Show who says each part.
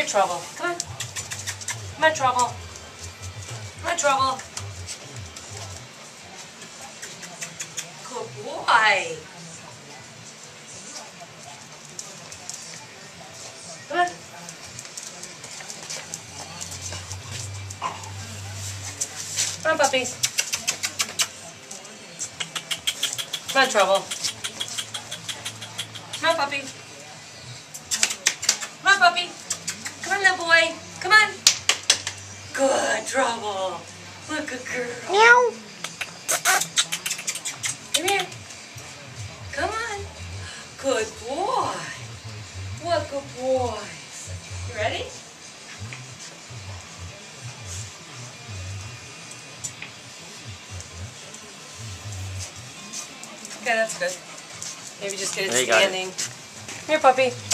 Speaker 1: here, Trouble. Come on. Come on, Trouble. Come on, Trouble. Good boy. Come on. Come on, puppies. Come on, Trouble. Come on, puppy. Come on, puppy. Come on, little boy. Come on. Good, Trouble. Look, good girl.
Speaker 2: Meow.
Speaker 1: Come here. Come on. Good boy. What good boys. You ready? Okay, that's good. Maybe just get it standing. Come here, puppy.